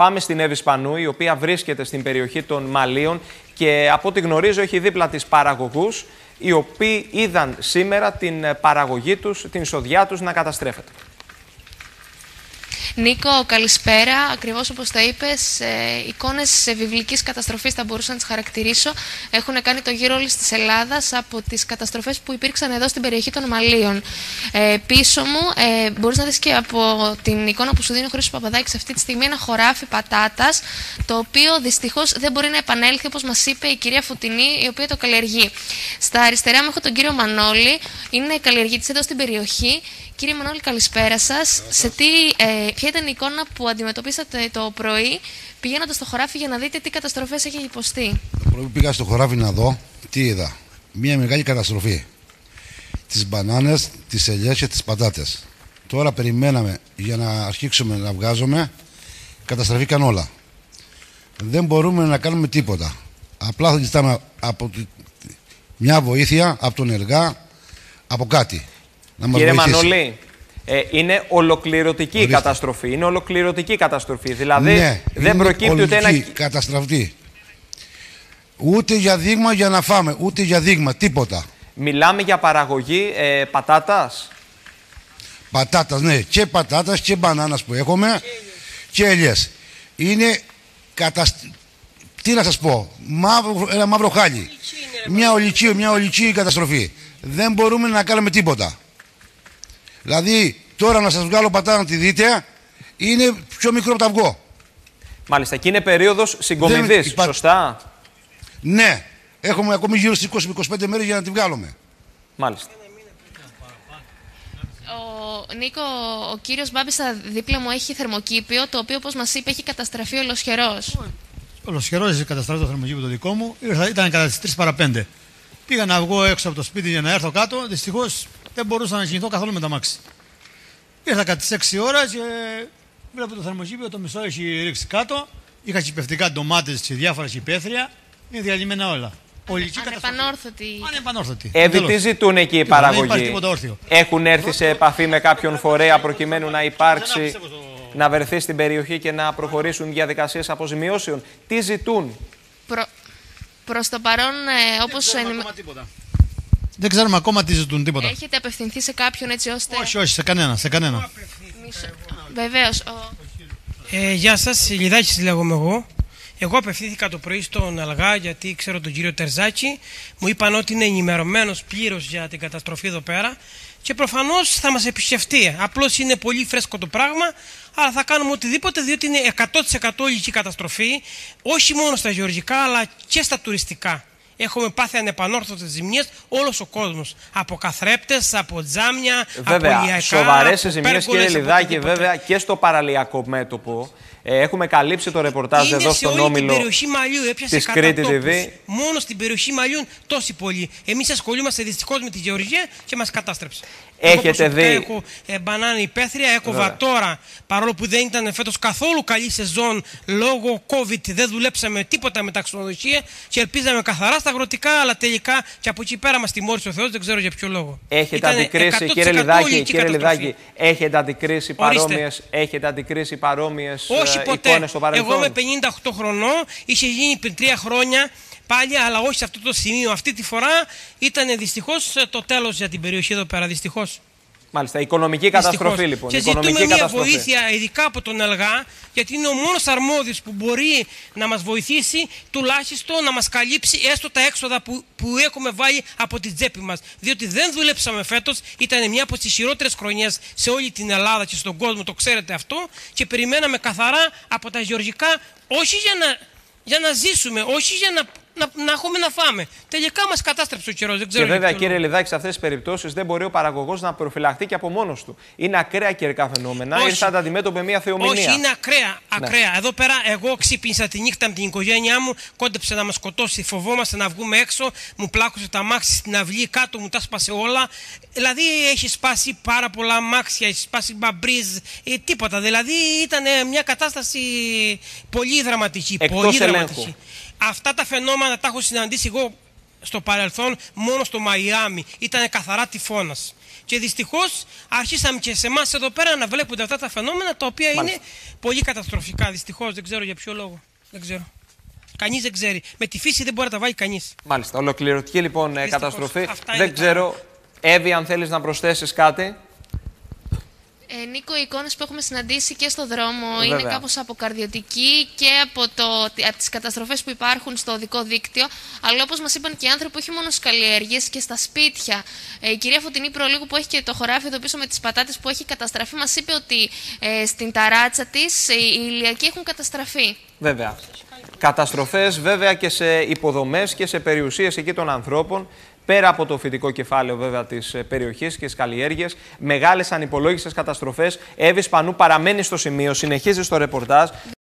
Πάμε στην Εύη Σπανού, η οποία βρίσκεται στην περιοχή των Μαλίων και από ό,τι γνωρίζω έχει δίπλα της παραγωγούς, οι οποίοι είδαν σήμερα την παραγωγή τους, την εισοδιά τους να καταστρέφεται. Νίκο, καλησπέρα. Ακριβώς όπως τα είπες, εικόνες βιβλικής καταστροφής θα μπορούσα να τις χαρακτηρίσω. Έχουν κάνει το γύρο όλης της Ελλάδας από τις καταστροφές που υπήρξαν εδώ στην περιοχή των Μαλίων. Πίσω μου μπορείς να δεις και από την εικόνα που σου δίνει ο Χρήστος Παπαδάκης αυτή τη στιγμή ένα χωράφι πατάτας, το οποίο δυστυχώς δεν μπορεί να επανέλθει, όπως μας είπε η κυρία Φωτεινή, η οποία το καλλιεργεί. Στα αριστερά μου έχω τον κύριο Μανώλη, είναι καλλιεργητής εδώ στην περιοχή. Κύριε Μανώλη, καλησπέρα σας. Ποια ήταν η εικόνα που αντιμετωπίσατε το πρωί πηγαίνοντας στο χωράφι για να δείτε τι καταστροφές έχει υποστεί? Το πρωί πήγα στο χωράφι να δω, τι είδα? Μια μεγάλη καταστροφή. Τις μπανάνες, τις ελιές και τις πατάτες. Τώρα περιμέναμε για να αρχίσουμε να βγάζουμε, καταστραφήκαν όλα. Δεν μπορούμε να κάνουμε τίποτα. Απλά θα ζητάμε μια βοήθεια από τον ΕΛΓΑ, από κάτι. Κύριε Μανώλη, είναι ολοκληρωτική η καταστροφή. Είναι ολοκληρωτική καταστροφή. Δηλαδή ναι, δεν προκύπτει ούτε ένα. Καταστραφή. Ούτε για δείγμα για να φάμε, ούτε για δείγμα, τίποτα. Μιλάμε για παραγωγή πατάτας. Πατάτας, ναι. Και πατάτας και μπανάνας που έχουμε και ελιές. Είναι τι να σας πω, ένα μαύρο χάλι. Μια ολική καταστροφή. Δεν μπορούμε να κάνουμε τίποτα. Δηλαδή, τώρα να σας βγάλω πατάτα να τη δείτε, είναι πιο μικρό από το αυγό. Μάλιστα, και είναι περίοδος συγκομιδής, σωστά? Ναι, έχουμε ακόμη γύρω στις 20-25 μέρες για να τη βγάλουμε. Μάλιστα. Νίκο, ο κύριος Μπάμπης δίπλα μου έχει θερμοκήπιο, το οποίο, όπως μας είπε, έχει καταστραφεί ολοσχερός. Ολοσχερός έχει καταστραφεί το θερμοκήπιο το δικό μου. Ήταν κατά τις 3 παρα 5. Πήγα να βγω έξω από το σπίτι για να έρθω κάτω. Δυστυχώς δεν μπορούσα να κινηθώ καθόλου με τα μάξι. Ήρθα κατά τις 6 ώρα και βλέπω το θερμοκήπιο, το μισό έχει ρίξει κάτω. Είχα κυπευτικά ντομάτες και διάφορα υπαίθρια. Είναι διαλυμένα όλα. Ανεπανόρθωτη. Εύη, τι ζητούν εκεί οι παραγωγοί? Έχουν έρθει σε επαφή με κάποιον φορέα προκειμένου να υπάρξει, να βρεθεί στην περιοχή και να προχωρήσουν διαδικασίες αποζημιώσεων? Τι ζητούν? Προς το παρόν, όπως δεν ξέρουμε ακόμα τι ζητούν, τίποτα. Έχετε απευθυνθεί σε κάποιον έτσι ώστε? Όχι, σε κανένα. Βεβαίως. Γεια σας, Λιδάκης λέγομαι εγώ. Εγώ απευθύνθηκα το πρωί στον ΕΛΓΑ γιατί ξέρω τον κύριο Τερζάκη. Μου είπαν ότι είναι ενημερωμένος πλήρως για την καταστροφή εδώ πέρα και προφανώς θα μας επισκεφτεί. Απλώς είναι πολύ φρέσκο το πράγμα, αλλά θα κάνουμε οτιδήποτε, διότι είναι 100% ολική καταστροφή, όχι μόνο στα γεωργικά αλλά και στα τουριστικά. Έχουμε πάθει ανεπανόρθωτες ζημιές όλος ο κόσμος. Από καθρέπτες, από τζάμια, βέβαια, από ηλιακά. Σοβαρές ζημιές, κύριε Λιδάκη, βέβαια και στο παραλιακό μέτωπο. Έχουμε καλύψει το ρεπορτάζ εδώ στον όμιλο την περιοχή Μαλιού, έπιασε της Κρήτη TV. Μόνο στην περιοχή Μαλιού τόσοι πολλοί. Εμείς ασχολούμαστε δυστυχώς με τη γεωργία και μας κατάστρεψε. Έχετε δει? Έχω μπανάνα υπαίθρια, έκοβα τώρα, παρόλο που δεν ήταν φέτος καθόλου καλή σεζόν λόγω COVID, δεν δουλέψαμε τίποτα με τα ξενοδοχεία και ελπίζαμε καθαρά στα αγροτικά, αλλά τελικά και από εκεί πέρα μας τιμώρησε ο Θεός, δεν ξέρω για ποιο λόγο. Έχετε αντικρίσει, κύριε Λιδάκη, έχετε αντικρίσει παρόμοιες όχι ποτέ. εικόνες στο παρελθόν? Εγώ είμαι 58 χρονών, είχε γίνει πριν 3 χρόνια πάλι, αλλά όχι σε αυτό το σημείο. Αυτή τη φορά ήταν δυστυχώς το τέλος για την περιοχή εδώ πέρα, δυστυχώς. Μάλιστα, οικονομική καταστροφή λοιπόν. Και ζητούμε μια βοήθεια, ειδικά από τον ΕΛΓΑ, γιατί είναι ο μόνος αρμόδιος που μπορεί να μας βοηθήσει, τουλάχιστον να μας καλύψει έστω τα έξοδα που έχουμε βάλει από την τσέπη μας. Διότι δεν δουλέψαμε φέτος, ήταν μια από τις χειρότερες χρονιές σε όλη την Ελλάδα και στον κόσμο, το ξέρετε αυτό, και περιμέναμε καθαρά από τα γεωργικά, όχι για να ζήσουμε, όχι για να έχουμε να φάμε. Τελικά μας κατάστρεψε ο καιρός. Και βέβαια, κύριε Λιδάκη, σε αυτές τις περιπτώσεις δεν μπορεί ο παραγωγός να προφυλαχθεί και από μόνος του. Είναι ακραία καιρικά φαινόμενα. Ήρθατε αντιμέτωποι με μια θεομηνία. Όχι, είναι ακραία. Ναι. Εδώ πέρα, εγώ ξύπνησα τη νύχτα με την οικογένειά μου, κόντεψε να μας σκοτώσει. Φοβόμαστε να βγούμε έξω. Μου πλάκωσε τα αμάξι στην αυλή κάτω, μου τα σπάσε όλα. Δηλαδή, έχει σπάσει πάρα πολλά αμάξια, έχει σπάσει μπαμπρίζ, τίποτα. Δηλαδή, ήταν μια κατάσταση πολύ δραματική. Εκτός ελέγχου. Αυτά τα φαινόμενα τα έχω συναντήσει εγώ στο παρελθόν μόνο στο Μαϊάμι ήταν καθαρά τυφώνας. Και δυστυχώς αρχίσαμε και σε εμάς εδώ πέρα να βλέπονται αυτά τα φαινόμενα, τα οποία είναι πολύ καταστροφικά. Δυστυχώς, δεν ξέρω για ποιο λόγο. Δεν ξέρω. Κανείς δεν ξέρει. Με τη φύση δεν μπορεί να τα βάλει κανείς. Μάλιστα. Ολοκληρωτική λοιπόν καταστροφή. Δεν ξέρω, Εύη, αν θέλεις να προσθέσεις κάτι. Νίκο, οι εικόνες που έχουμε συναντήσει και στο δρόμο Βέβαια. είναι κάπως αποκαρδιωτικοί και από τις καταστροφές που υπάρχουν στο οδικό δίκτυο. Αλλά όπως μας είπαν και οι άνθρωποι, όχι μόνο στις καλλιέργειες και στα σπίτια. Η κυρία Φωτεινή Προλίγου, που έχει και το χωράφι εδώ πίσω με τις πατάτες που έχει καταστραφεί, μας είπε ότι στην ταράτσα της οι ηλιακοί έχουν καταστραφεί. Βέβαια. Καταστροφές βέβαια και σε υποδομές και σε περιουσίες εκεί των ανθρώπων. Πέρα από το φυτικό κεφάλαιο βέβαια της περιοχής και τις καλλιέργειες, μεγάλες ανυπολόγιστες καταστροφές. Εύη Σπανού παραμένει στο σημείο, συνεχίζει στο ρεπορτάζ.